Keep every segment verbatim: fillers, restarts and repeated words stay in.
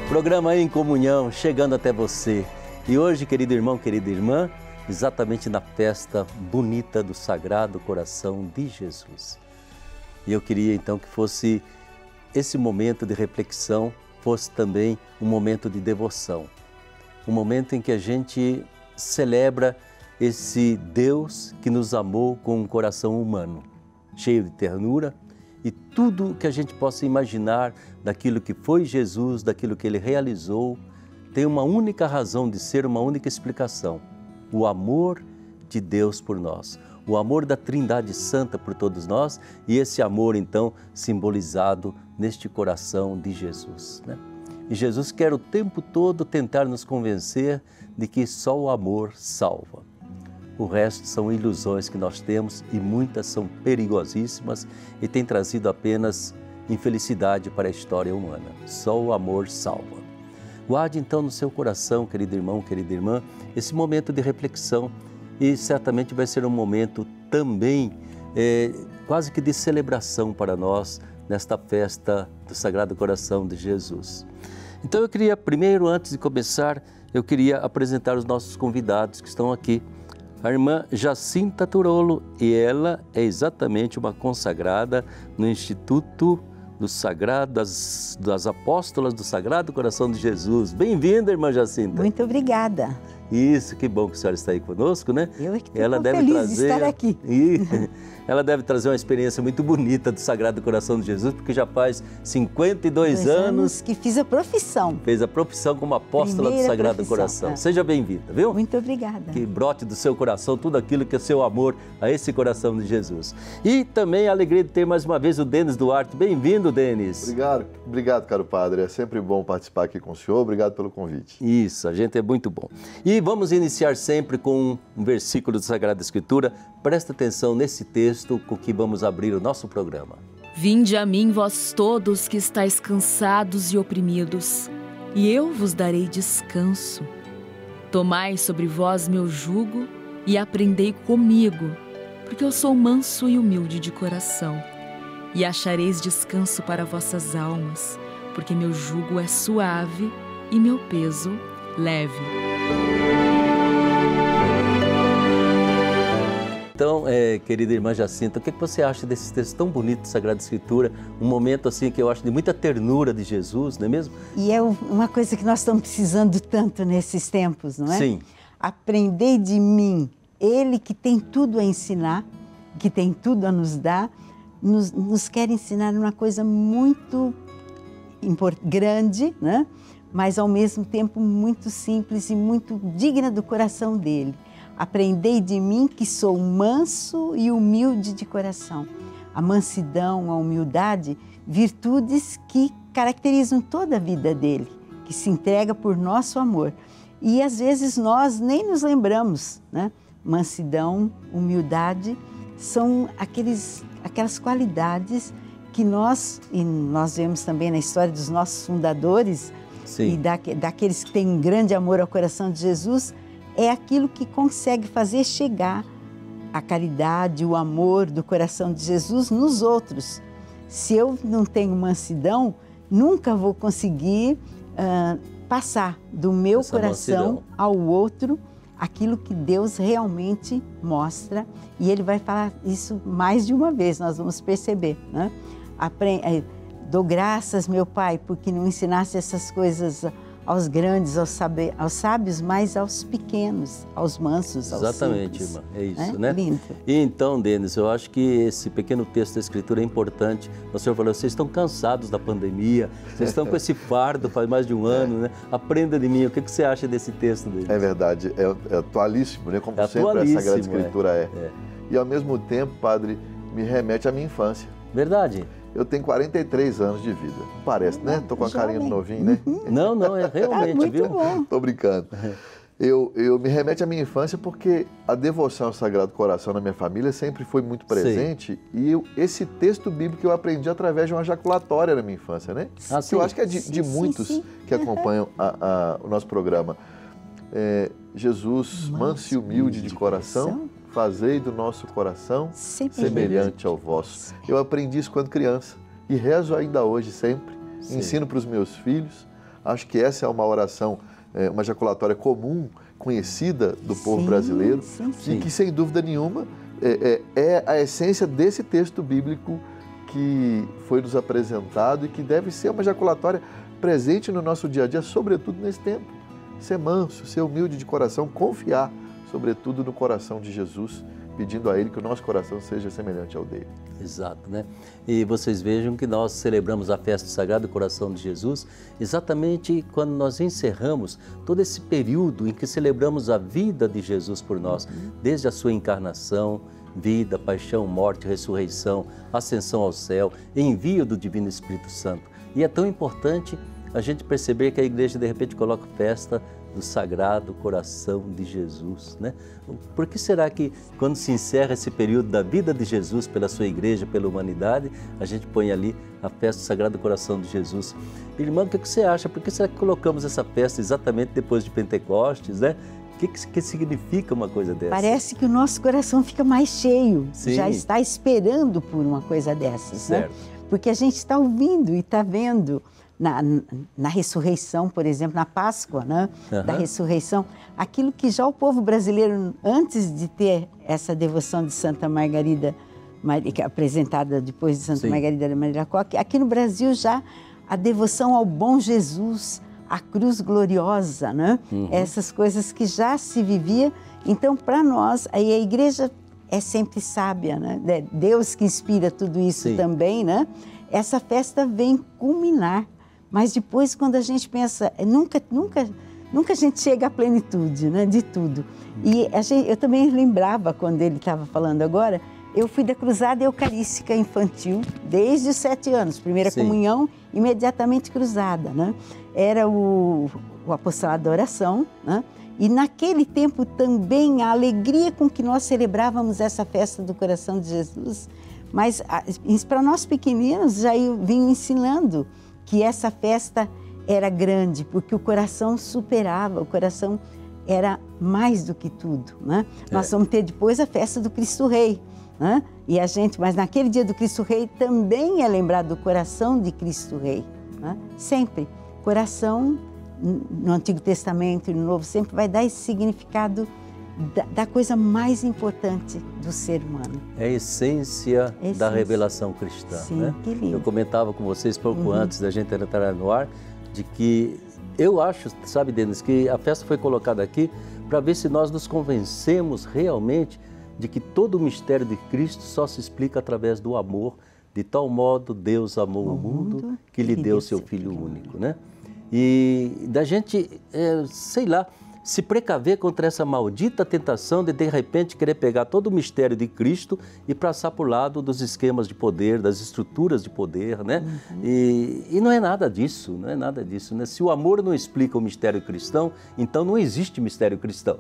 Programa Em Comunhão, chegando até você. E hoje, querido irmão, querida irmã, exatamente na festa bonita do Sagrado Coração de Jesus. E eu queria então que fosse esse momento de reflexão, fosse também um momento de devoção. Um momento em que a gente celebra esse Deus que nos amou com um coração humano, cheio de ternura, e tudo que a gente possa imaginar daquilo que foi Jesus, daquilo que Ele realizou, tem uma única razão de ser, uma única explicação: o amor de Deus por nós, o amor da Trindade Santa por todos nós, e esse amor então simbolizado neste coração de Jesus, né? E Jesus quer o tempo todo tentar nos convencer de que só o amor salva. O resto são ilusões que nós temos e muitas são perigosíssimas e têm trazido apenas infelicidade para a história humana. Só o amor salva. Guarde então no seu coração, querido irmão, querida irmã, esse momento de reflexão, e certamente vai ser um momento também é, quase que de celebração para nós nesta festa do Sagrado Coração de Jesus. Então eu queria primeiro, antes de começar, eu queria apresentar os nossos convidados que estão aqui. A irmã Jacinta Turolo, e ela é exatamente uma consagrada no Instituto do Sagrado, das, das Apóstolas do Sagrado Coração de Jesus. Bem-vinda, irmã Jacinta. Muito obrigada. Isso, que bom que a senhora está aí conosco, né? Eu é que ela estou deve feliz trazer... de estar aqui. E... ela deve trazer uma experiência muito bonita do Sagrado Coração de Jesus, porque já faz cinquenta e dois anos, anos que fiz a profissão. Fez a profissão como apóstola Primeira do Sagrado profissão, Coração. é. Seja bem-vinda, viu? Muito obrigada. Que brote do seu coração tudo aquilo que é seu amor a esse coração de Jesus. E também a alegria de ter mais uma vez o Denis Duarte. Bem-vindo, Denis. Obrigado, obrigado, caro padre. É sempre bom participar aqui com o senhor. Obrigado pelo convite. Isso, a gente é muito bom. E vamos iniciar sempre com um versículo da Sagrada Escritura. Presta atenção nesse texto com que vamos abrir o nosso programa. Vinde a mim, vós todos que estáis cansados e oprimidos, e eu vos darei descanso. Tomai sobre vós meu jugo e aprendei comigo, porque eu sou manso e humilde de coração. E achareis descanso para vossas almas, porque meu jugo é suave e meu peso leve. Então, é, querida irmã Jacinta, o que você acha desse texto tão bonito da Sagrada Escritura? Um momento assim que eu acho de muita ternura de Jesus, não é mesmo? E é uma coisa que nós estamos precisando tanto nesses tempos, não é? Sim. Aprendei de mim, Ele que tem tudo a ensinar, que tem tudo a nos dar, nos, nos quer ensinar uma coisa muito grande, né? Mas ao mesmo tempo muito simples e muito digna do coração dele. Aprendei de mim que sou manso e humilde de coração. A mansidão, a humildade, virtudes que caracterizam toda a vida dele, que se entrega por nosso amor. E às vezes nós nem nos lembramos, né? Mansidão, humildade, são aqueles, aquelas qualidades que nós, e nós vemos também na história dos nossos fundadores, Sim. e da, daqueles que têm um grande amor ao coração de Jesus, é aquilo que consegue fazer chegar a caridade, o amor do coração de Jesus nos outros. Se eu não tenho mansidão, nunca vou conseguir uh, passar do meu Essa coração mansidão. ao outro aquilo que Deus realmente mostra. E Ele vai falar isso mais de uma vez, nós vamos perceber, né? Apre- Dou graças, meu Pai, porque não ensinasse essas coisas aos grandes, aos, saber, aos sábios, mas aos pequenos, aos mansos, aos Exatamente, simples. irmã, é isso, É? né? Lindo. E então, Denis, eu acho que esse pequeno texto da Escritura é importante. O senhor falou, vocês estão cansados da pandemia, vocês estão com esse fardo faz mais de um ano, né? Aprenda de mim, o que você acha desse texto, Denis? É verdade, é, é atualíssimo, né? Como É sempre a atualíssimo, Sagrada Escritura é. é. E ao mesmo tempo, padre, me remete à minha infância. Verdade? Eu tenho quarenta e três anos de vida. Não parece, né? Tô com a carinha do novinho, né? Não, não, é realmente, É muito viu? bom. Tô brincando. Eu, eu me remete à minha infância porque a devoção ao Sagrado Coração na minha família sempre foi muito presente. Sim. E eu, esse texto bíblico eu aprendi através de uma jaculatória na minha infância, né? Ah, que eu acho que é de, de sim, muitos sim, sim. que acompanham a, a, o nosso programa. É, Jesus, manso, manso e humilde de, de coração, coração, fazei do nosso coração semelhante, semelhante ao vosso. Eu aprendi isso quando criança e rezo ainda hoje sempre. Sim. Ensino para os meus filhos. Acho que essa é uma oração, é, uma ejaculatória comum, conhecida do povo sim, brasileiro, sim, sim. e que, sem dúvida nenhuma, é, é, é a essência desse texto bíblico que foi nos apresentado e que deve ser uma ejaculatória presente no nosso dia a dia, sobretudo nesse tempo. Ser manso, ser humilde de coração, confiar, sobretudo, no coração de Jesus, pedindo a Ele que o nosso coração seja semelhante ao dele. Exato, né? E vocês vejam que nós celebramos a festa do Sagrado Coração de Jesus exatamente quando nós encerramos todo esse período em que celebramos a vida de Jesus por nós, desde a sua encarnação, vida, paixão, morte, ressurreição, ascensão ao céu, envio do Divino Espírito Santo. E é tão importante a gente perceber que a igreja de repente coloca festa do Sagrado Coração de Jesus, né? Por que será que quando se encerra esse período da vida de Jesus pela sua igreja, pela humanidade, a gente põe ali a festa do Sagrado Coração de Jesus? Irmão, o que você acha? Por que será que colocamos essa festa exatamente depois de Pentecostes, né? O que, que significa uma coisa dessa? Parece que o nosso coração fica mais cheio, Sim. já está esperando por uma coisa dessas, certo. né? Porque a gente está ouvindo e está vendo na, na ressurreição, por exemplo, na Páscoa, né? Uhum. Da ressurreição, aquilo que já o povo brasileiro, antes de ter essa devoção de Santa Margarida, apresentada depois de Santa Sim. Margarida da Maria Coque, aqui no Brasil já a devoção ao bom Jesus, a cruz gloriosa, né? Uhum. Essas coisas que já se vivia. Então, para nós, aí a igreja é sempre sábia, né? Deus que inspira tudo isso Sim. também, né? Essa festa vem culminar, mas depois quando a gente pensa, nunca, nunca, nunca a gente chega à plenitude, né? De tudo. E a gente, eu também lembrava quando ele estava falando agora, eu fui da Cruzada Eucarística Infantil desde os sete anos, primeira Sim. comunhão, imediatamente cruzada, né? Era o, o apostolado da oração, né? E naquele tempo também a alegria com que nós celebrávamos essa festa do coração de Jesus, mas para nós pequeninos já vinham ensinando que essa festa era grande, porque o coração superava, o coração era mais do que tudo, né? É. Nós vamos ter depois a festa do Cristo Rei, né? E a gente, mas naquele dia do Cristo Rei também é lembrado do coração de Cristo Rei, né? Sempre. Coração, no Antigo Testamento e no Novo, sempre vai dar esse significado da, da coisa mais importante do ser humano. É a essência, essência. da revelação cristã. Sim, né? Que lindo. Eu comentava com vocês pouco uhum. antes da gente entrar no ar, de que eu acho, sabe, Denis, que a festa foi colocada aqui para ver se nós nos convencemos realmente de que todo o mistério de Cristo só se explica através do amor. De tal modo Deus amou o, o mundo, mundo que lhe deu seu Filho único, né? E da gente, é, sei lá, se precaver contra essa maldita tentação de, de repente, querer pegar todo o mistério de Cristo e passar por lado dos esquemas de poder, das estruturas de poder, né? Uhum. E, e não é nada disso, não é nada disso, né? Se o amor não explica o mistério cristão, então não existe mistério cristão.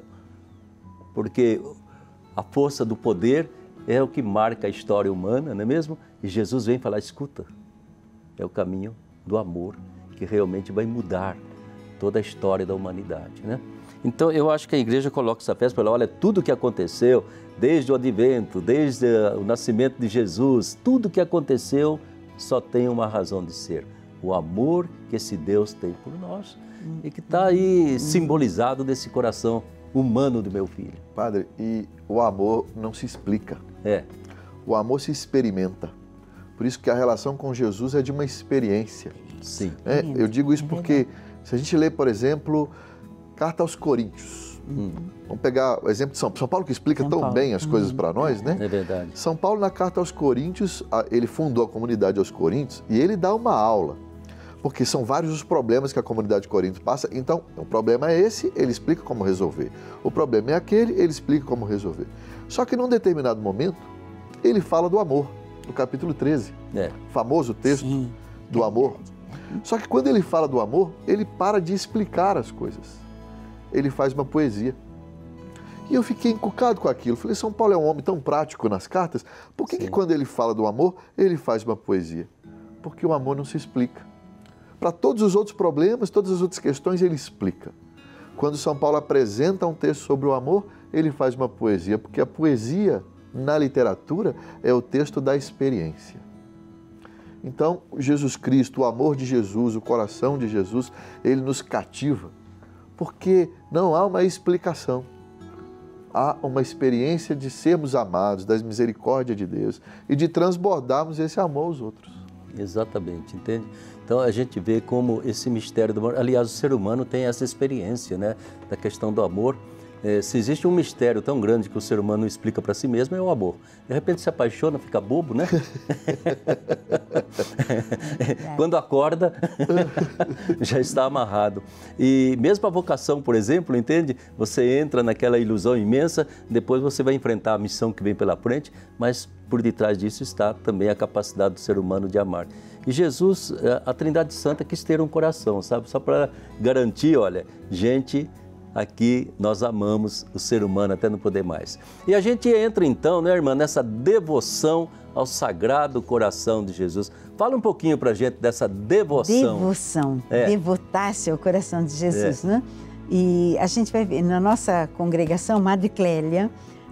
Porque a força do poder é o que marca a história humana, não é mesmo? E Jesus vem falar, escuta, é o caminho do amor que realmente vai mudar toda a história da humanidade, né? Então, eu acho que a igreja coloca essa festa para ela, olha, tudo que aconteceu, desde o advento, desde o nascimento de Jesus, tudo que aconteceu só tem uma razão de ser, o amor que esse Deus tem por nós e que está aí simbolizado nesse coração humano do meu filho. Padre, e o amor não se explica. É. O amor se experimenta. Por isso que a relação com Jesus é de uma experiência. Sim. É, eu digo isso porque se a gente lê, por exemplo, Carta aos Coríntios. Hum. Vamos pegar o exemplo de São, São Paulo, que explica São tão Paulo. bem as hum. coisas para nós, né? É verdade. São Paulo, na Carta aos Coríntios, ele fundou a comunidade aos Coríntios e ele dá uma aula. Porque são vários os problemas que a comunidade de Corinto passa. Então, o problema é esse, ele explica como resolver. O problema é aquele, ele explica como resolver. Só que num determinado momento, ele fala do amor, no capítulo treze. É. Famoso texto Sim. do amor. Só que quando ele fala do amor, ele para de explicar as coisas. Ele faz uma poesia. E eu fiquei encucado com aquilo. Falei, São Paulo é um homem tão prático nas cartas, por que, que quando ele fala do amor, ele faz uma poesia? Porque o amor não se explica. Para todos os outros problemas, todas as outras questões, ele explica. Quando São Paulo apresenta um texto sobre o amor, ele faz uma poesia, porque a poesia, na literatura, é o texto da experiência. Então, Jesus Cristo, o amor de Jesus, o coração de Jesus, ele nos cativa, porque não há uma explicação. Há uma experiência de sermos amados, das misericórdias de Deus e de transbordarmos esse amor aos outros. Exatamente, entende? Então a gente vê como esse mistério do amor, aliás, o ser humano tem essa experiência, né, da questão do amor. É, se existe um mistério tão grande que o ser humano não explica para si mesmo, é o amor. De repente se apaixona, fica bobo, né? Quando acorda, já está amarrado. E mesmo a vocação, por exemplo, entende? Você entra naquela ilusão imensa, depois você vai enfrentar a missão que vem pela frente, mas por detrás disso está também a capacidade do ser humano de amar. E Jesus, a Trindade Santa, quis ter um coração, sabe? Só para garantir, olha, gente... Aqui nós amamos o ser humano até não poder mais. E a gente entra então, né, irmã, nessa devoção ao Sagrado Coração de Jesus. Fala um pouquinho pra gente dessa devoção. Devoção, é. devotar-se ao coração de Jesus, é. né? E a gente vai ver, na nossa congregação, Madre Clélia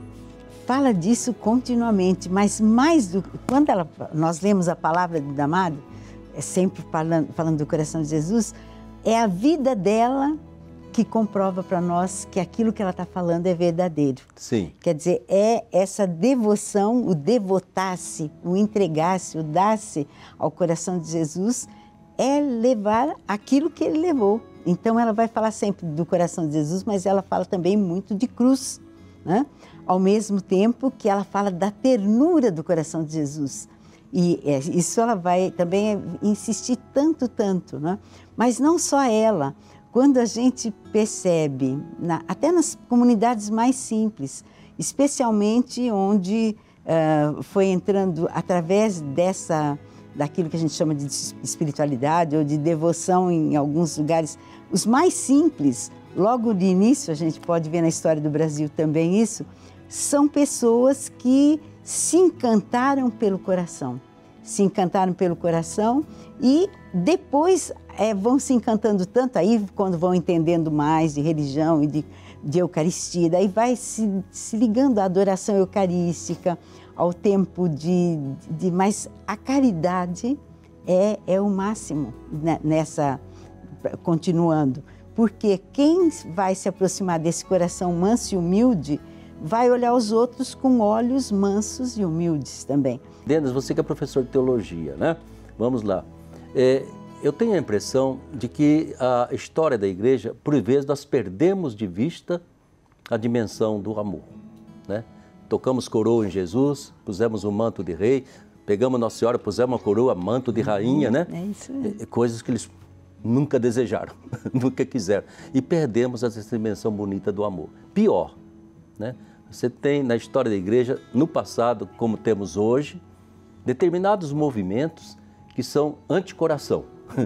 fala disso continuamente, mas mais do quando ela, nós lemos a palavra da Madre, é sempre falando, falando do coração de Jesus, é a vida dela que comprova para nós que aquilo que ela está falando é verdadeiro. Sim. Quer dizer, é essa devoção, o devotar-se, o entregar-se, o dar-se ao coração de Jesus, é levar aquilo que ele levou. Então ela vai falar sempre do coração de Jesus, mas ela fala também muito de cruz, né? Ao mesmo tempo que ela fala da ternura do coração de Jesus. E isso ela vai também insistir tanto, tanto, né? Mas não só ela. Quando a gente percebe, na, até nas comunidades mais simples, especialmente onde uh, foi entrando através dessa, daquilo que a gente chama de espiritualidade ou de devoção em alguns lugares, os mais simples, logo de início, a gente pode ver na história do Brasil também isso, são pessoas que se encantaram pelo coração. Se encantaram pelo coração e depois é, vão se encantando tanto, aí quando vão entendendo mais de religião e de, de Eucaristia, daí vai se, se ligando à adoração eucarística, ao tempo de... de mas a caridade é, é o máximo nessa... continuando, porque quem vai se aproximar desse coração manso e humilde vai olhar os outros com olhos mansos e humildes também. Denis, você que é professor de teologia, né? Vamos lá. É, eu tenho a impressão de que a história da igreja, por vezes, nós perdemos de vista a dimensão do amor, né? Tocamos coroa em Jesus, pusemos um manto de rei, pegamos Nossa Senhora, pusemos uma coroa, manto de rainha, né? É isso mesmo. É, coisas que eles nunca desejaram, nunca quiseram. E perdemos essa dimensão bonita do amor. Pior, né? Você tem na história da igreja, no passado, como temos hoje, determinados movimentos que são anticoração,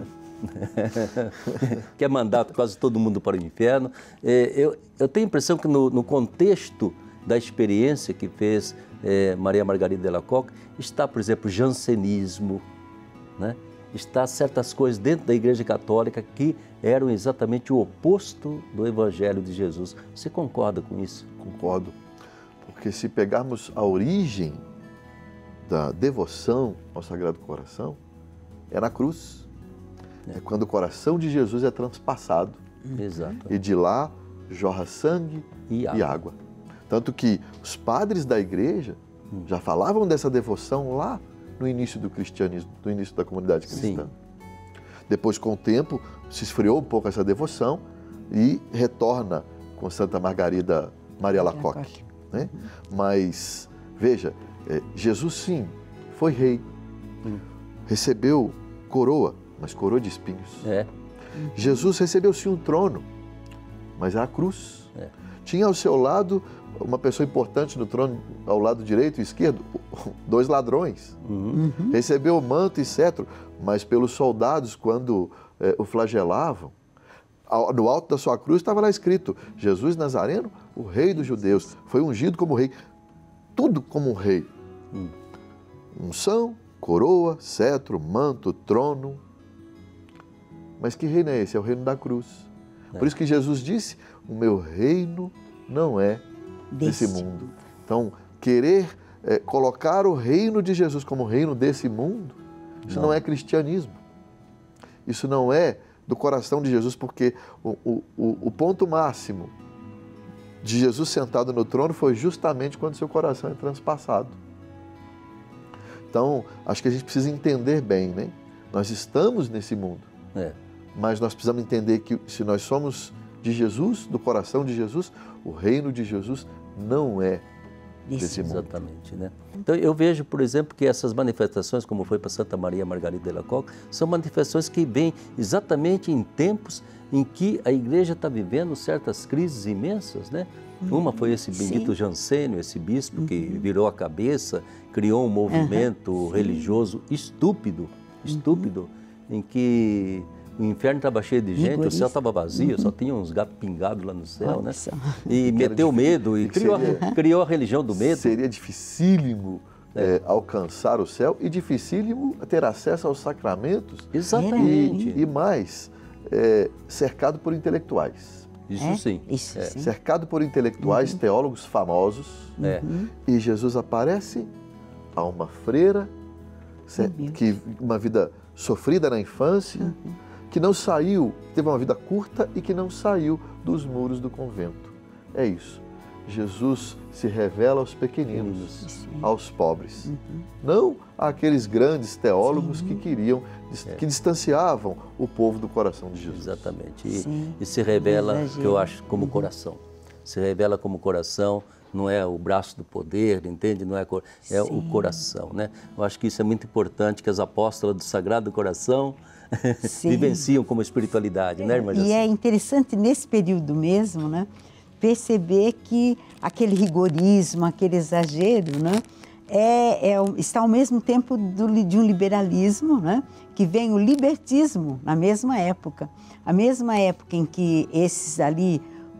que é mandar quase todo mundo para o inferno. É, eu, eu tenho a impressão que no, no contexto da experiência que fez é, Maria Margarida de Alacoque, está, por exemplo, o jansenismo, né? Está certas coisas dentro da Igreja Católica que eram exatamente o oposto do Evangelho de Jesus. Você concorda com isso? Concordo. Porque se pegarmos a origem da devoção ao Sagrado Coração, é na cruz. É, é quando o coração de Jesus é transpassado. Exato. E de lá jorra sangue e água. E água. Tanto que os padres da igreja hum. já falavam dessa devoção lá no início do cristianismo, no início da comunidade cristã. Sim. Depois, com o tempo, se esfriou um pouco essa devoção e retorna com Santa Margarida Maria Alacoque. Né? Mas, veja, é, Jesus sim, foi rei, hum. recebeu coroa, mas coroa de espinhos. É. Jesus recebeu sim um trono, mas a cruz. É. Tinha ao seu lado uma pessoa importante no trono, ao lado direito e esquerdo, dois ladrões. Uhum. Recebeu manto e cetro, mas pelos soldados, quando é, o flagelavam, no alto da sua cruz estava lá escrito, Jesus Nazareno, o rei dos judeus, foi ungido como rei, tudo como um rei. Hum. Unção, coroa, cetro, manto, trono. Mas que reino é esse? É o reino da cruz. É. Por isso que Jesus disse, o meu reino não é desse mundo. Então, querer é, colocar o reino de Jesus como reino desse mundo Isso não, não é cristianismo. Isso não é do coração de Jesus, porque o, o, o ponto máximo de Jesus sentado no trono foi justamente quando seu coração é transpassado. Então, acho que a gente precisa entender bem, né? Nós estamos nesse mundo, é. mas nós precisamos entender que se nós somos de Jesus, do coração de Jesus, o reino de Jesus não é desse mundo. Exatamente, né? Então, eu vejo, por exemplo, que essas manifestações, como foi para Santa Maria Margarida de Alacoque, são manifestações que vêm exatamente em tempos em que a igreja está vivendo certas crises imensas, né? Uhum. Uma foi esse Benito Sim. Jansênio, esse bispo uhum. que virou a cabeça, criou um movimento uhum. religioso estúpido, estúpido, uhum. em que o inferno estava cheio de gente, Rigorista. O céu estava vazio, uhum. só tinha uns gatos pingados lá no céu, Olha né? Só. E meteu medo e criou, seria, criou a religião do medo. Seria dificílimo é. É, alcançar o céu e dificílimo ter acesso aos sacramentos. Exatamente. E, e mais, é, cercado por intelectuais. Isso é? sim. Isso é. sim. Cercado por intelectuais, uhum. teólogos famosos. É. Uhum. E Jesus aparece a uma freira, uhum. que uma vida sofrida na infância, uhum. que não saiu, teve uma vida curta e que não saiu dos muros do convento. É isso. Jesus se revela aos pequeninos, Sim. aos pobres. Uhum. Não àqueles grandes teólogos Sim. que queriam, é. que distanciavam o povo do coração de Jesus. Exatamente. E, e se revela, que eu acho, como uhum. coração. Se revela como coração, não é o braço do poder, entende? Não é, é o coração, né? Eu acho que isso é muito importante, que as apóstolas do Sagrado Coração vivenciam como espiritualidade, né, irmã Jacinta? E é interessante nesse período mesmo, né, perceber que aquele rigorismo, aquele exagero, né, é, é, está ao mesmo tempo do, de um liberalismo, né, que vem o libertismo na mesma época. A mesma época em que esses ali,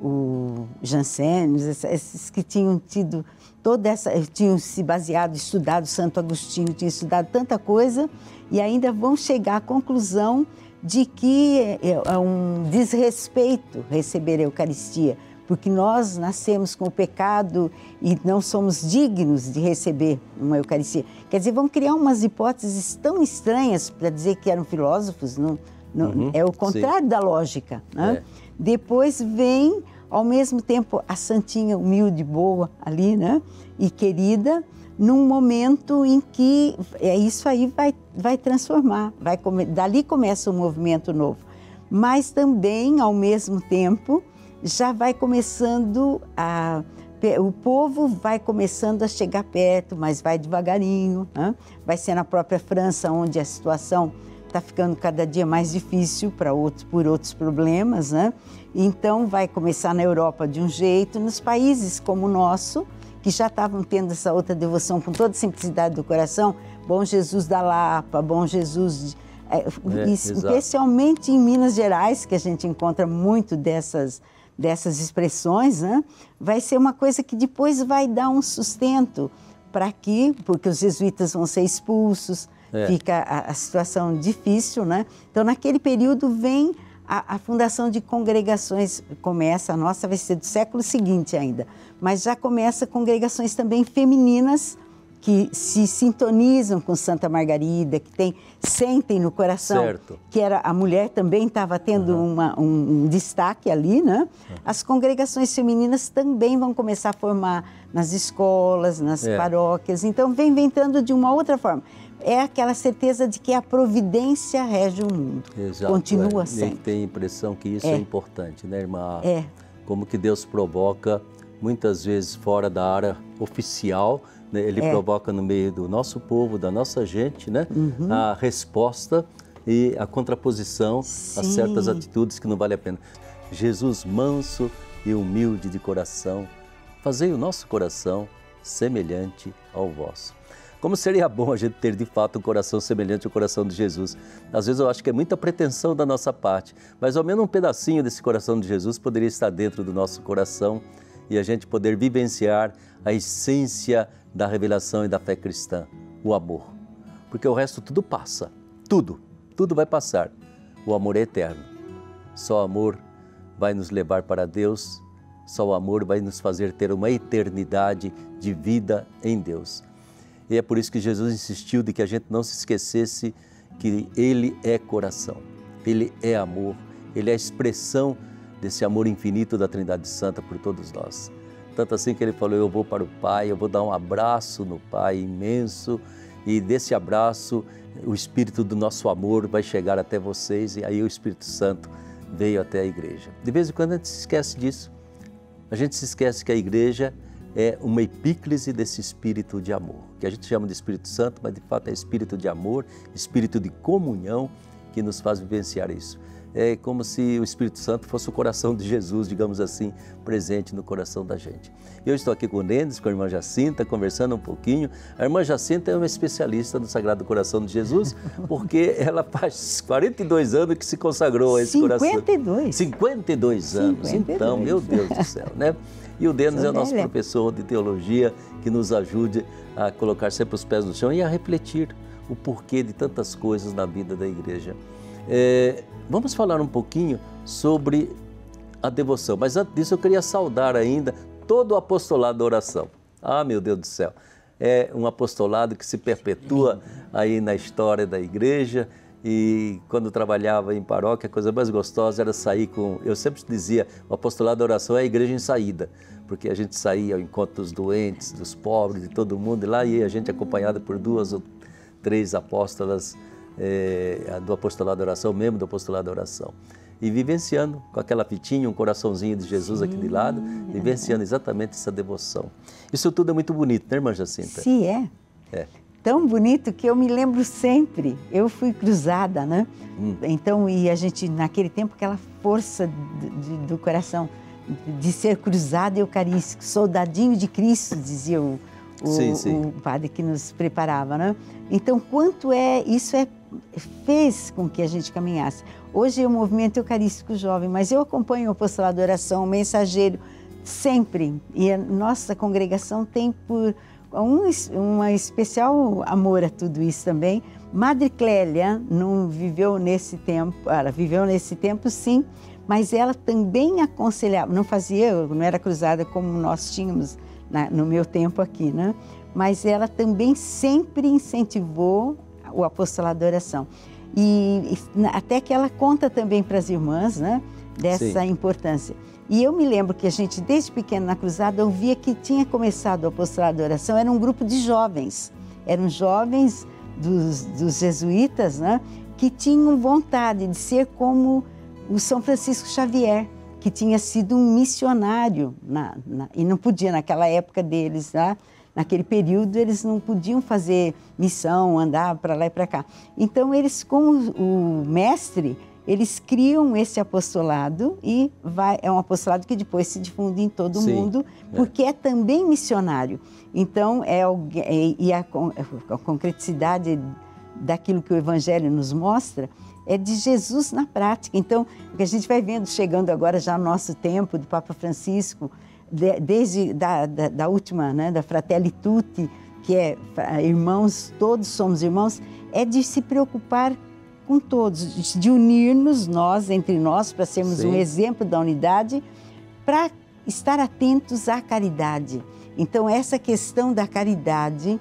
o Jansênios, esses que tinham tido toda essa, tinham se baseado, estudado Santo Agostinho, tinham estudado tanta coisa e ainda vão chegar à conclusão de que é um desrespeito receber a Eucaristia, porque nós nascemos com o pecado e não somos dignos de receber uma Eucaristia. Quer dizer, vão criar umas hipóteses tão estranhas para dizer que eram filósofos, não, não, uhum, é o contrário sim. da lógica. Né? É. Depois vem, ao mesmo tempo, a santinha humilde, boa ali, né? E querida, num momento em que é, isso aí vai, vai transformar, vai come, dali começa um movimento novo. Mas também, ao mesmo tempo, já vai começando a... O povo vai começando a chegar perto, mas vai devagarinho. Né? Vai ser na própria França, onde a situação está ficando cada dia mais difícil para outros, por outros problemas. Né? Então, vai começar na Europa de um jeito, nos países como o nosso, que já estavam tendo essa outra devoção com toda a simplicidade do coração, Bom Jesus da Lapa, Bom Jesus... É, é, especialmente em Minas Gerais, que a gente encontra muito dessas... dessas expressões, né? Vai ser uma coisa que depois vai dar um sustento para que, porque os jesuítas vão ser expulsos, é. fica a, a situação difícil, né? Então, naquele período vem a, a fundação de congregações, começa, a nossa vai ser do século seguinte ainda, mas já começa congregações também femininas, que se sintonizam com Santa Margarida, que tem, sentem no coração certo. Que era, a mulher também estava tendo uhum. uma, um, um destaque ali, né? Uhum. As congregações femininas também vão começar a formar nas escolas, nas é. paróquias, então vem inventando de uma outra forma. É aquela certeza de que a providência rege o mundo, Exato, continua é. sempre. E tem a impressão que isso é, é importante, né, irmã? É. Como que Deus provoca, muitas vezes fora da área oficial, ele é. provoca no meio do nosso povo, da nossa gente, né? Uhum. A resposta e a contraposição Sim. a certas atitudes que não vale a pena. Jesus manso e humilde de coração, fazei o nosso coração semelhante ao vosso. Como seria bom a gente ter de fato um coração semelhante ao coração de Jesus. Às vezes eu acho que é muita pretensão da nossa parte, mas ao menos um pedacinho desse coração de Jesus poderia estar dentro do nosso coração e a gente poder vivenciar a essência da revelação e da fé cristã, o amor. Porque o resto tudo passa, tudo, tudo vai passar. O amor é eterno. Só o amor vai nos levar para Deus, só o amor vai nos fazer ter uma eternidade de vida em Deus. E é por isso que Jesus insistiu de que a gente não se esquecesse que Ele é coração, Ele é amor, Ele é a expressão desse amor infinito da Trindade Santa por todos nós. Tanto assim que Ele falou, eu vou para o Pai, eu vou dar um abraço no Pai imenso, e desse abraço o Espírito do nosso amor vai chegar até vocês, e aí o Espírito Santo veio até a igreja. De vez em quando a gente se esquece disso. A gente se esquece que a igreja é uma epíclise desse Espírito de amor, que a gente chama de Espírito Santo, mas de fato é Espírito de amor, Espírito de comunhão que nos faz vivenciar isso. É como se o Espírito Santo fosse o coração de Jesus, digamos assim, presente no coração da gente. Eu estou aqui com o Denis, com a irmã Jacinta, conversando um pouquinho. A irmã Jacinta é uma especialista no Sagrado Coração de Jesus, porque ela faz quarenta e dois anos que se consagrou a esse coração. cinquenta e dois. cinquenta e dois anos. cinquenta e dois. Então, meu Deus do céu, né? E o Denis é o nosso professor de teologia que nos ajude a colocar sempre os pés no chão e a refletir o porquê de tantas coisas na vida da igreja. É, vamos falar um pouquinho sobre a devoção, mas antes disso eu queria saudar ainda todo o apostolado da oração. Ah, meu Deus do céu, é um apostolado que se perpetua aí na história da igreja. E quando eu trabalhava em paróquia, a coisa mais gostosa era sair com... Eu sempre dizia, o apostolado da oração é a igreja em saída, porque a gente saía ao encontro dos doentes, dos pobres, de todo mundo, e lá ia a gente acompanhada por duas ou três apóstolas é, do apostolado da oração, membro do apostolado da oração. E vivenciando com aquela fitinha, um coraçãozinho de Jesus Sim, aqui de lado, vivenciando é. exatamente essa devoção. Isso tudo é muito bonito, né, irmã Jacinta? Sim, é. É. Tão bonito que eu me lembro sempre. Eu fui cruzada, né? Hum. Então, e a gente, naquele tempo, aquela força do, de, do coração de ser cruzado eucarístico, soldadinho de Cristo, dizia o, o, sim, sim. o padre que nos preparava, né? Então, quanto é, isso é, fez com que a gente caminhasse. Hoje é o movimento eucarístico jovem, mas eu acompanho o apostolado da oração, o mensageiro, sempre. E a nossa congregação tem por um, um especial amor a tudo isso também. Madre Clélia não viveu nesse tempo, ela viveu nesse tempo sim, mas ela também aconselhava, não fazia, não era cruzada como nós tínhamos na, no meu tempo aqui, né? Mas ela também sempre incentivou o apostolado da oração. E, e até que ela conta também para as irmãs, né, dessa Sim. importância. E eu me lembro que a gente, desde pequeno na cruzada, ouvia que tinha começado o apostolado da oração, era um grupo de jovens, eram jovens dos, dos jesuítas, né, que tinham vontade de ser como o São Francisco Xavier, que tinha sido um missionário, na, na, e não podia, naquela época deles, né, naquele período, eles não podiam fazer missão, andar para lá e para cá. Então, eles, com o mestre, eles criam esse apostolado e vai, é um apostolado que depois se difunde em todo o mundo, porque é. é também missionário. Então, é, é, e a, a concreticidade daquilo que o Evangelho nos mostra é de Jesus na prática. Então, o que a gente vai vendo, chegando agora já no nosso tempo, do Papa Francisco, de, desde da, da, da última, né, da Fratelli Tutti, que é irmãos, todos somos irmãos, é de se preocupar com todos, de unir-nos nós, entre nós, para sermos Sim. um exemplo da unidade, para estar atentos à caridade. Então, essa questão da caridade,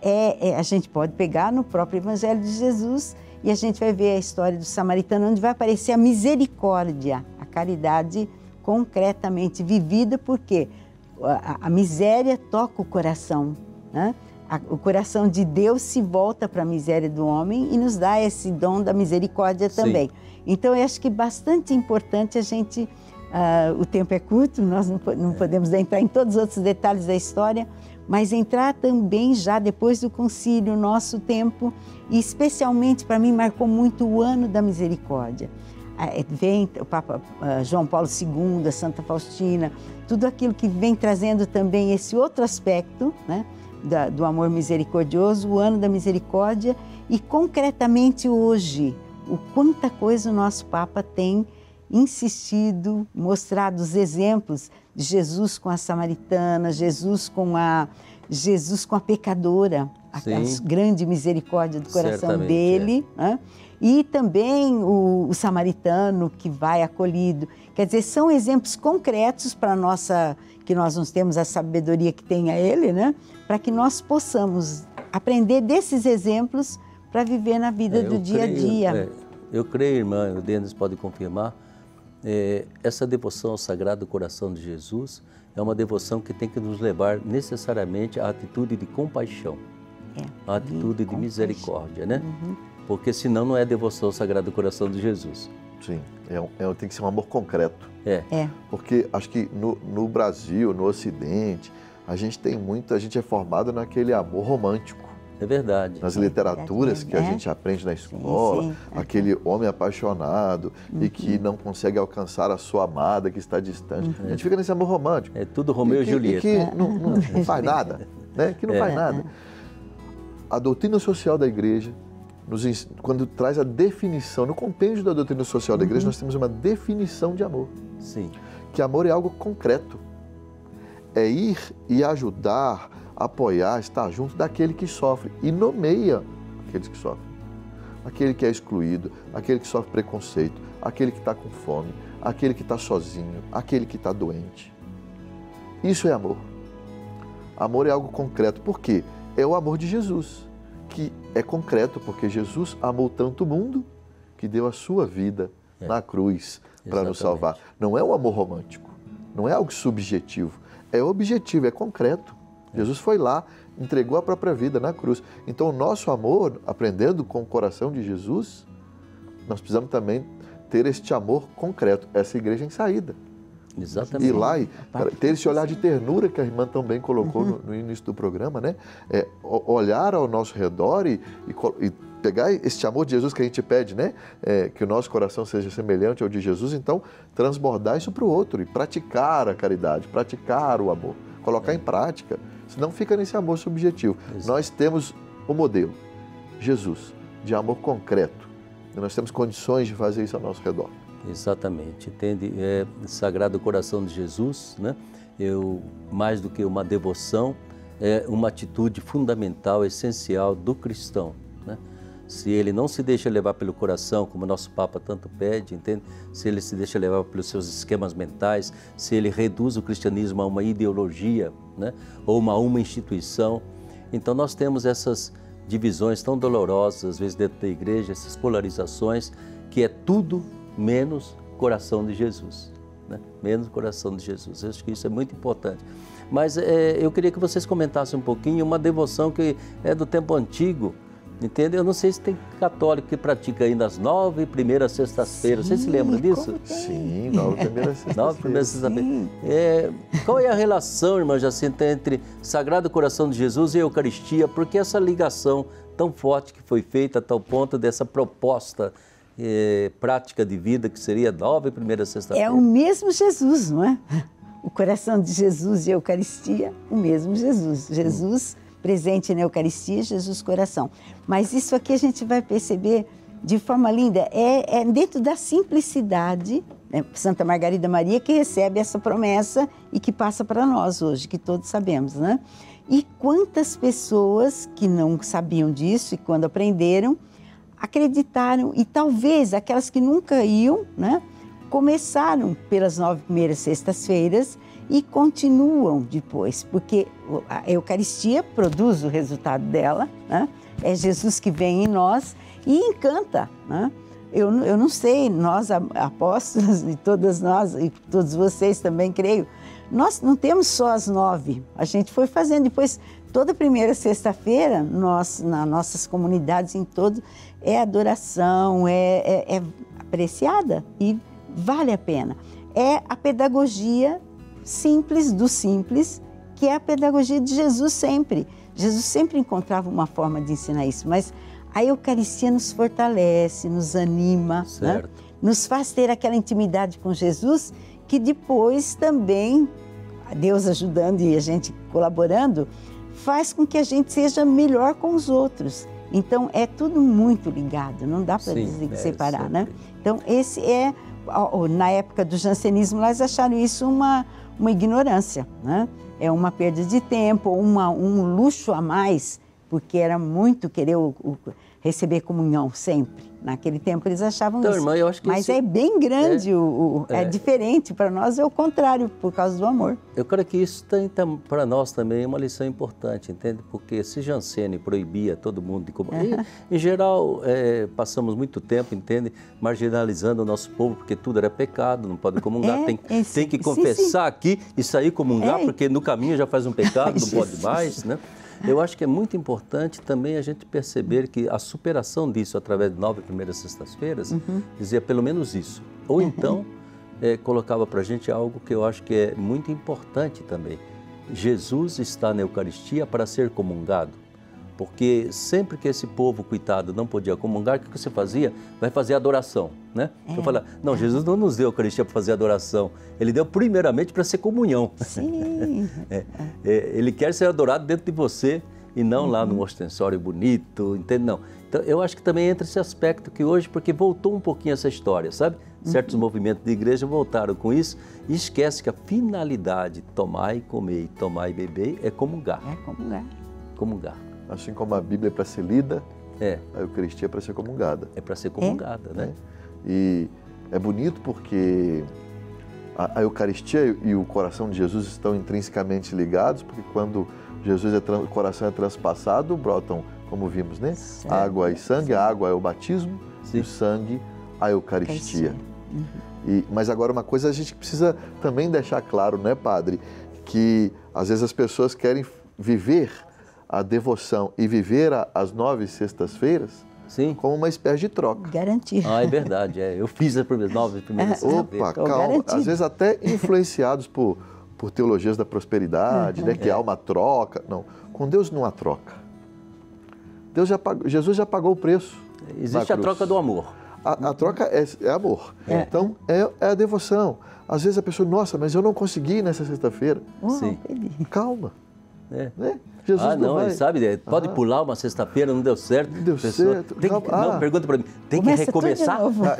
é, é, a gente pode pegar no próprio Evangelho de Jesus e a gente vai ver a história do samaritano, onde vai aparecer a misericórdia, a caridade concretamente vivida, porque a, a miséria toca o coração, né? O coração de Deus se volta para a miséria do homem e nos dá esse dom da misericórdia também. Sim. Então, eu acho que é bastante importante a gente... Uh, o tempo é curto, nós não, não podemos entrar em todos os outros detalhes da história, mas entrar também já depois do concílio, o nosso tempo, e especialmente para mim marcou muito o ano da misericórdia. Uh, vem o Papa uh, João Paulo segundo, a Santa Faustina, tudo aquilo que vem trazendo também esse outro aspecto, né? Da, do amor misericordioso, o ano da misericórdia, e concretamente hoje, o quanta coisa o nosso Papa tem insistido, mostrado os exemplos de Jesus com a samaritana, Jesus com a, Jesus com a pecadora, a, a grande misericórdia do coração Certamente, dele, é. né? E também o, o samaritano que vai acolhido. Quer dizer, são exemplos concretos para a nossa, que nós não temos a sabedoria que tem a ele, né? Para que nós possamos aprender desses exemplos para viver na vida É, do eu dia creio, a dia. é, eu creio, irmã, o Denis pode confirmar, é, essa devoção ao Sagrado Coração de Jesus é uma devoção que tem que nos levar necessariamente à atitude de compaixão, É, à atitude de compaixão. misericórdia, né? Uhum. Porque senão não é devoção ao Sagrado Coração de Jesus. Sim, é um, é, tem que ser um amor concreto. É, É, Porque acho que no, no Brasil, no Ocidente, a gente tem muito, a gente é formado naquele amor romântico. é verdade. Nas literaturas que a É. gente aprende na escola, sim. aquele homem apaixonado Uhum. e que não consegue alcançar a sua amada que está distante. Uhum. A gente fica nesse amor romântico. É tudo Romeu e, que, Julieta. que não, não- não faz nada, né? Que não É. faz nada. A doutrina social da igreja, nos ens- quando traz a definição, no compêndio da doutrina social da igreja, Uhum. nós temos uma definição de amor. Sim, Que amor é algo concreto. É ir e ajudar, apoiar, estar junto daquele que sofre e nomeia aqueles que sofrem. Aquele que é excluído, aquele que sofre preconceito, aquele que está com fome, aquele que está sozinho, aquele que está doente. Isso é amor. Amor é algo concreto. Por quê? É o amor de Jesus, que é concreto porque Jesus amou tanto o mundo que deu a sua vida É. na cruz para nos Exatamente. salvar. Não é um amor romântico, não é algo subjetivo, é objetivo, é concreto. Jesus foi lá, entregou a própria vida na cruz. Então, o nosso amor, aprendendo com o coração de Jesus, nós precisamos também ter este amor concreto, essa igreja em saída. exatamente. Ir lá e ter esse olhar de ternura que a irmã também colocou no, no início do programa, né? É, o- olhar ao nosso redor e, e co- e pegar este amor de Jesus que a gente pede, né? É, que o nosso coração seja semelhante ao de Jesus, então transbordar isso para o outro e praticar a caridade, praticar o amor, colocar em prática, senão fica nesse amor subjetivo. Exato. Nós temos o modelo, Jesus, de amor concreto, e nós temos condições de fazer isso ao nosso redor. Exatamente, entende? É, Sagrado Coração de Jesus, né? Eu, mais do que uma devoção, é uma atitude fundamental, essencial do cristão, né? Se ele não se deixa levar pelo coração, como o nosso Papa tanto pede, entende? Se ele se deixa levar pelos seus esquemas mentais, se ele reduz o cristianismo a uma ideologia, né? Ou uma, uma instituição, então nós temos essas divisões tão dolorosas, às vezes dentro da igreja, essas polarizações, que é tudo menos coração de Jesus, né? Menos coração de Jesus. Eu acho que isso é muito importante. Mas é, eu queria que vocês comentassem um pouquinho uma devoção que é do tempo antigo, entende? Eu não sei se tem católico que pratica ainda as nove primeiras sextas-feiras. Vocês se lembram disso? como tem? Sim, nove primeiras Nove primeiras sextas-feiras. sextas-feiras. É, qual é a relação, irmã Jacinta, entre Sagrado Coração de Jesus e a Eucaristia? Porque essa ligação tão forte que foi feita a tal ponto dessa proposta é, prática de vida que seria nove primeiras É sexta-feiras? o mesmo Jesus, não é? O coração de Jesus e a Eucaristia, o mesmo Jesus. Jesus presente na Eucaristia, Jesus coração. Mas isso aqui a gente vai perceber de forma linda, é, é dentro da simplicidade, né? Santa Margarida Maria que recebe essa promessa e que passa para nós hoje, que todos sabemos, né? E quantas pessoas que não sabiam disso e quando aprenderam, acreditaram e talvez aquelas que nunca iam, né? Começaram pelas nove primeiras sextas-feiras e continuam depois, porque a Eucaristia produz o resultado dela, né? É Jesus que vem em nós e encanta, né? Eu, eu não sei, nós apóstolos e todas nós, e todos vocês também, creio, nós não temos só as nove, a gente foi fazendo depois, toda primeira sexta-feira, nós, nas nossas comunidades, em todo, é adoração, é, é, é apreciada e vale a pena. É a pedagogia simples do simples, que é a pedagogia de Jesus sempre. Jesus sempre encontrava uma forma de ensinar isso, mas a Eucaristia nos fortalece, nos anima, né? Nos faz ter aquela intimidade com Jesus que depois também, Deus ajudando e a gente colaborando, faz com que a gente seja melhor com os outros. Então, é tudo muito ligado, não dá para é, separar, sempre. né? Então, esse é, na época do jansenismo, eles acharam isso uma, uma ignorância, né? É uma perda de tempo, uma, um luxo a mais, porque era muito querer o, o, receber comunhão sempre, Naquele tempo eles achavam então, isso. Irmã, eu acho que Mas isso é bem grande, é, o, o, é, é diferente. Para nós é o contrário, por causa do amor. Eu creio que isso tem, tem para nós também uma lição importante, entende? Porque se Janssene proibia todo mundo de comungar, uhum. em geral, é, passamos muito tempo, entende? Marginalizando o nosso povo, porque tudo era pecado, não pode comungar, é, tem, é, tem que sim, confessar sim. aqui e sair comungar, é. porque no caminho já faz um pecado, não pode mais, né? Eu acho que é muito importante também a gente perceber que a superação disso através de nove primeiras sextas-feiras uhum. dizia pelo menos isso. Ou então, é, colocava para a gente algo que eu acho que é muito importante também. Jesus está na Eucaristia para ser comungado. Porque sempre que esse povo, coitado, não podia comungar, o que você fazia? Vai fazer adoração, né? É. Eu falo, não, Jesus não nos deu a Eucaristia para fazer adoração. Ele deu primeiramente para ser comunhão. Sim. é, é, ele quer ser adorado dentro de você e não uhum. lá num ostensório bonito, entende? Não. Então, eu acho que também entra esse aspecto que hoje, porque voltou um pouquinho essa história, sabe? Uhum. Certos movimentos de igreja voltaram com isso e esquece que a finalidade, tomar e comer, e tomar e beber, é comungar. É comungar. Comungar. Assim como a Bíblia é para ser lida, é. a Eucaristia é para ser comungada. É para ser comungada, é. né? É. E é bonito porque a, a Eucaristia e o coração de Jesus estão intrinsecamente ligados, porque quando Jesus é, o coração é transpassado, brotam, como vimos, né? Certo. Água e sangue, a água é o batismo, Sim. e o sangue a Eucaristia. Uhum. E, mas agora uma coisa a gente precisa também deixar claro, né, Padre? Que às vezes as pessoas querem viver a devoção e viver a, as nove sextas-feiras Sim. como uma espécie de troca. Garantido. Ah, é verdade. É. Eu fiz as nove primeiras sextas-feiras. Opa, calma. Às vezes até influenciados por, por teologias da prosperidade, uhum. né, que é. há uma troca. Não, com Deus não há troca. Deus já pagou, Jesus já pagou o preço. Existe a troca do amor. A, a troca é, é amor. É. Então, é, é a devoção. Às vezes a pessoa, nossa, mas eu não consegui nessa sexta-feira. Sim. Calma. É. Né? Jesus ah, não, não vai... sabe, pode ah. pular uma sexta-feira, não deu certo. Não deu pessoa... certo. Tem que... ah. Não, pergunta para mim, tem Começa que recomeçar? Tudo de novo. Ah,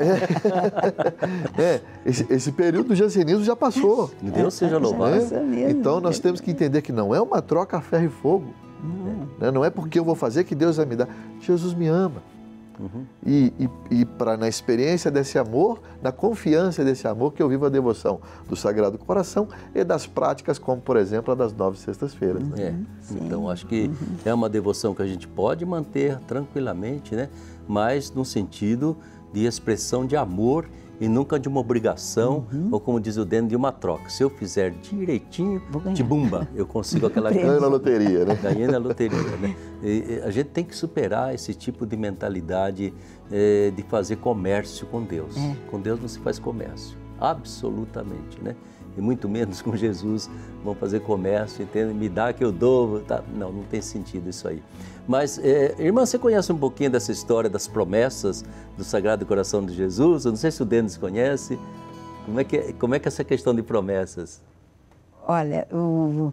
é. é, esse, esse período do jansenismo já passou. Deus seja louvado. É. Então nós temos que entender que não é uma troca a ferro e fogo. Não, não é porque eu vou fazer que Deus vai me dar. Jesus me ama. Uhum. E, e, e para na experiência desse amor, na confiança desse amor, que eu vivo a devoção do Sagrado Coração e das práticas, como por exemplo a das nove sextas-feiras. Né? É. Então acho que uhum. é uma devoção que a gente pode manter tranquilamente, né? Mas no sentido de expressão de amor e nunca de uma obrigação, uhum. ou como diz o Deno, de uma troca. Se eu fizer direitinho, de bumba, eu consigo aquela... Ganhei na loteria, né? Ganhei na loteria, né? E a gente tem que superar esse tipo de mentalidade é, de fazer comércio com Deus. É. Com Deus não se faz comércio, absolutamente, né? E muito menos com Jesus vão fazer comércio, entende? Me dá que eu dou, tá? Não, não tem sentido isso aí. Mas, é, irmã, você conhece um pouquinho dessa história das promessas do Sagrado Coração de Jesus? Eu não sei se o Denis conhece. Como é que, como é, que é essa questão de promessas? Olha, o,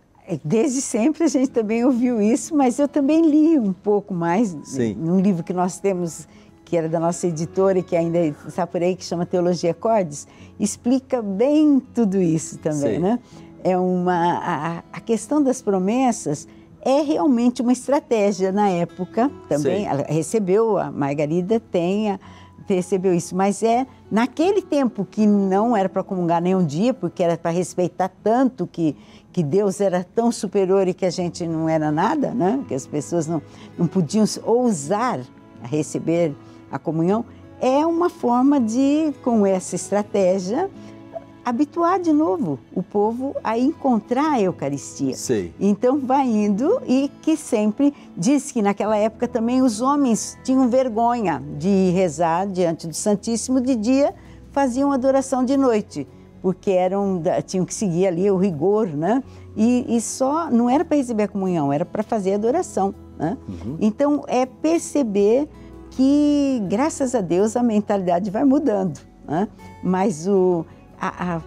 desde sempre a gente também ouviu isso, mas eu também li um pouco mais Sim. num livro que nós temos, que era da nossa editora, que ainda está por aí, que chama Teologia Cordes, explica bem tudo isso também, Sim. né? É uma, a, a questão das promessas é realmente uma estratégia na época também. Sim. Ela recebeu, a Margarida tem, a, recebeu isso, mas é naquele tempo que não era para comungar nem um dia, porque era para respeitar tanto que, que Deus era tão superior e que a gente não era nada, né? Que as pessoas não, não podiam ousar receber a comunhão, é uma forma de, com essa estratégia, habituar de novo o povo a encontrar a Eucaristia. Sim. Então vai indo e que sempre diz que naquela época também os homens tinham vergonha de rezar diante do Santíssimo de dia, faziam adoração de noite, porque eram, tinham que seguir ali o rigor, né? E, e só, não era para receber a comunhão, era para fazer adoração, né? Uhum. Então é perceber que, graças a Deus, a mentalidade vai mudando, né? Mas o, a, a,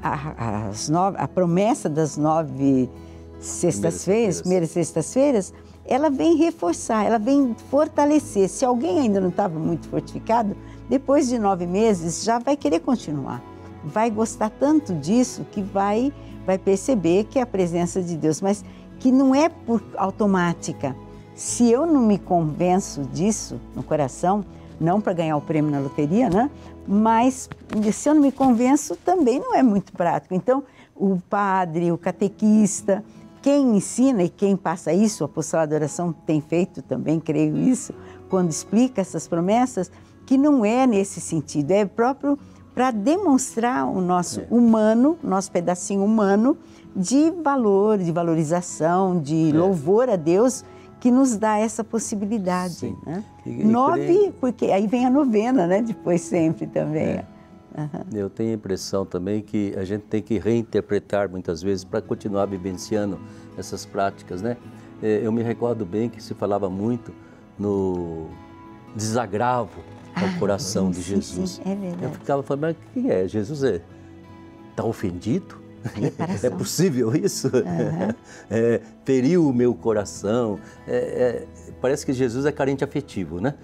a, as nove, a promessa das nove sextas-feiras, primeiras sextas-feiras, ela vem reforçar, ela vem fortalecer. Se alguém ainda não estava muito fortificado, depois de nove meses já vai querer continuar. Vai gostar tanto disso que vai, vai perceber que é a presença de Deus, mas que não é por automática. Se eu não me convenço disso no coração, não para ganhar o prêmio na loteria, né? Mas se eu não me convenço, também não é muito prático. Então, o padre, o catequista, quem ensina e quem passa isso, o apostolado da oração tem feito também, creio isso, quando explica essas promessas, que não é nesse sentido, é próprio para demonstrar o nosso é. humano, nosso pedacinho humano, de valor, de valorização, de é. louvor a Deus, que nos dá essa possibilidade. Sim. Né? E, e Nove, creio... porque aí vem a novena, né? Depois sempre também. É. Uhum. Eu tenho a impressão também que a gente tem que reinterpretar muitas vezes para continuar vivenciando essas práticas, né? Eu me recordo bem que se falava muito no desagravo ao ah, coração sim, de Jesus. Sim, é verdade. Eu ficava falando, mas o que é? Jesus é, está ofendido? É possível isso? Uhum. É, feriu o meu coração. É, é, parece que Jesus é carente afetivo, né?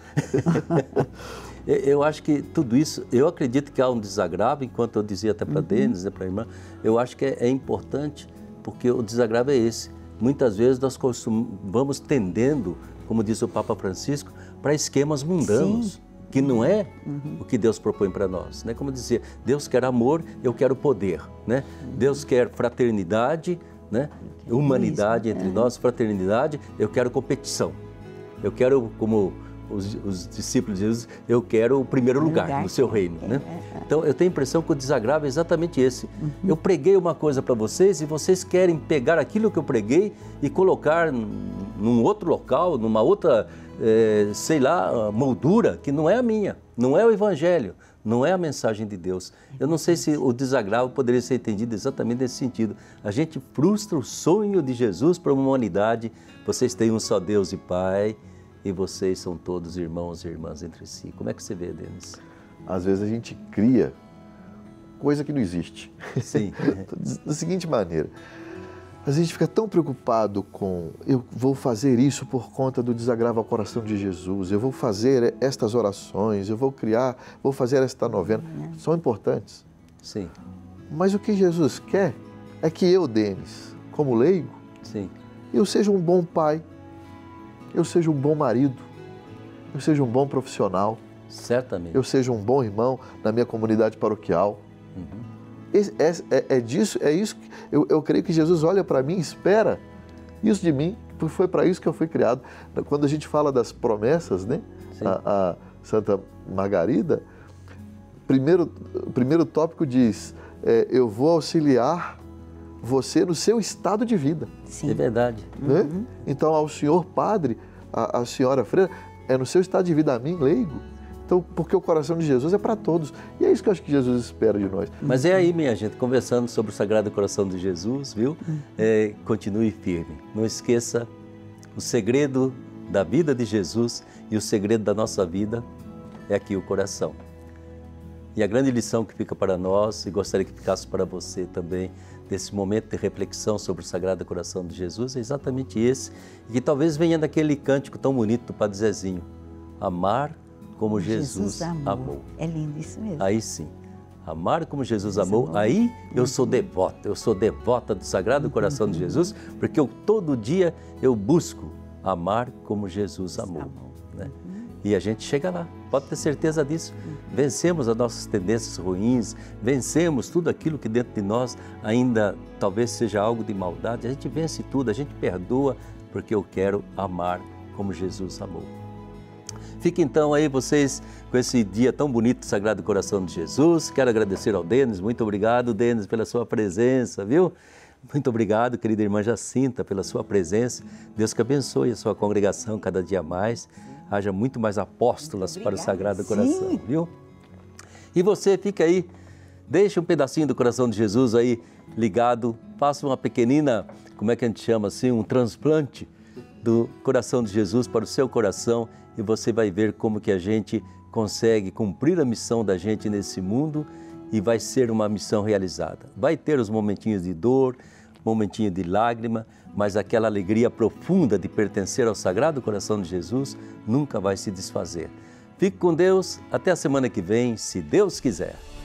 Eu acho que tudo isso, eu acredito que há um desagravo, enquanto eu dizia até para a uhum. Denis, né, para a irmã, eu acho que é, é importante, porque o desagravo é esse. Muitas vezes nós vamos tendendo, como diz o Papa Francisco, para esquemas mundanos. Sim. Que não é uhum. o que Deus propõe para nós, né? Como dizia, Deus quer amor, eu quero poder, né? Uhum. Deus quer fraternidade, né? Humanidade entre é. nós, fraternidade, eu quero competição. Eu quero, como os, os discípulos de Jesus, eu quero o primeiro lugar, lugar no seu reino, é. né? Então, eu tenho a impressão que o desagravo é exatamente esse. Uhum. Eu preguei uma coisa para vocês e vocês querem pegar aquilo que eu preguei e colocar num outro local, numa outra... É, sei lá, moldura que não é a minha, não é o Evangelho, não é a mensagem de Deus. Eu não sei se o desagravo poderia ser entendido exatamente nesse sentido. A gente frustra o sonho de Jesus para uma humanidade. Vocês têm um só Deus e Pai e vocês são todos irmãos e irmãs entre si. Como é que você vê, Denis? Às vezes a gente cria coisa que não existe. Sim. Da seguinte maneira, a gente fica tão preocupado com eu vou fazer isso por conta do desagravo ao coração de Jesus, eu vou fazer estas orações, eu vou criar, vou fazer esta novena. São importantes. Sim. Mas o que Jesus quer é que eu, Denis, como leigo, Sim. eu seja um bom pai, eu seja um bom marido, eu seja um bom profissional. Certamente. Eu seja um bom irmão na minha comunidade paroquial. Uhum. É, é, é disso, é isso que eu, eu creio que Jesus olha para mim e espera isso de mim, porque foi para isso que eu fui criado. Quando a gente fala das promessas, né? A, a Santa Margarida, primeiro, primeiro tópico diz, é, eu vou auxiliar você no seu estado de vida. Sim. É verdade. Né? Uhum. Então, ao senhor padre, a, a senhora freira, é no seu estado de vida, a mim, leigo. Então, porque o coração de Jesus é para todos. E é isso que eu acho que Jesus espera de nós. Mas é aí, minha gente, conversando sobre o Sagrado Coração de Jesus, viu? É, continue firme. Não esqueça, o segredo da vida de Jesus e o segredo da nossa vida é aqui o coração. E a grande lição que fica para nós, e gostaria que ficasse para você também, desse momento de reflexão sobre o Sagrado Coração de Jesus, é exatamente esse. E que talvez venha daquele cântico tão bonito do Padre Zezinho. Amar como Jesus, Jesus amou. amou. É lindo isso mesmo. Aí sim, amar como Jesus, Jesus amou, amou, aí eu sou devota, eu sou devota do Sagrado Coração uhum. de Jesus, porque eu todo dia eu busco amar como Jesus amou. amou. Né? Uhum. E a gente chega lá, pode ter certeza disso. Uhum. Vencemos as nossas tendências ruins, vencemos tudo aquilo que dentro de nós ainda talvez seja algo de maldade, a gente vence tudo, a gente perdoa, porque eu quero amar como Jesus amou. Fiquem então aí vocês com esse dia tão bonito do Sagrado Coração de Jesus. Quero agradecer ao Denis, muito obrigado, Denis, pela sua presença, viu? Muito obrigado, querida irmã Jacinta, pela sua presença. Deus que abençoe a sua congregação cada dia mais. Haja muito mais apóstolas para o Sagrado Coração, Sim. viu? E você fica aí, deixa um pedacinho do coração de Jesus aí ligado, faça uma pequenina, como é que a gente chama assim, um transplante do coração de Jesus para o seu coração e você vai ver como que a gente consegue cumprir a missão da gente nesse mundo e vai ser uma missão realizada. Vai ter os momentinhos de dor, momentinho de lágrima, mas aquela alegria profunda de pertencer ao Sagrado Coração de Jesus nunca vai se desfazer. Fique com Deus, até a semana que vem, se Deus quiser.